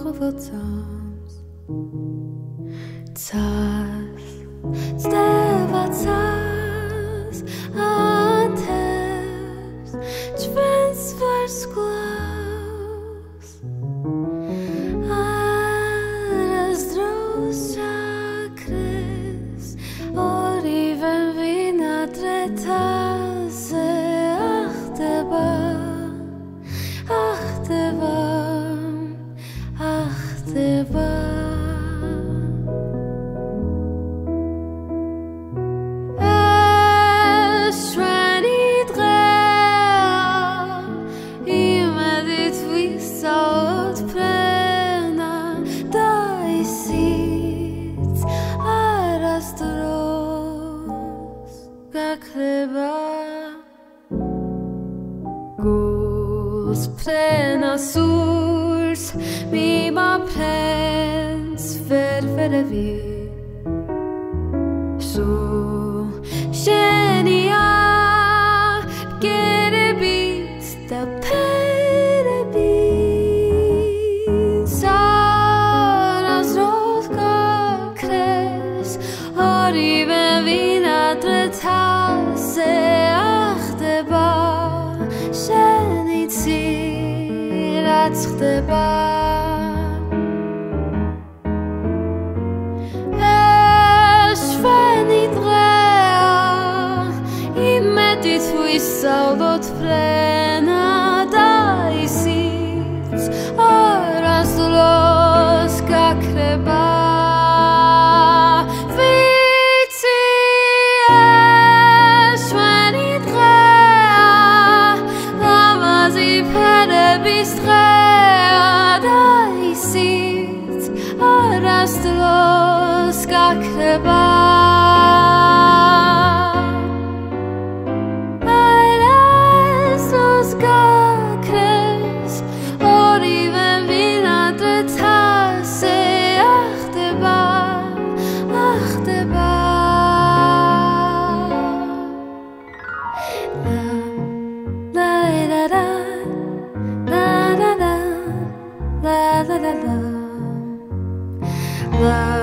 ყოველ წამს წამს წვდება წამს აანთებს ჩვენს ვარსკვლავს არასდროს ჩაქრეს ორივემ ვინატრეთაზე ახდება ახდება ახდება ეს ჩვენი დღეა იმედით ვისწავლოთ ფრენა და ისიც არასდროს ჩაქრება გულს ფრენა სურს მიმაფრენს ფერფერები სულ შენია ბგერებით და ფერები არასდროს ჩაქრეს ორივემ ვინატრეთაზე ახდება შენ იცი რაც ხდება ვისწავლოთ ფრენა და ისიც არასდროს ჩაქრება ვიცი ეს ჩვენი დღეა ლამაზი ფერების დღეა და ისიც არასდროს ჩაქრება la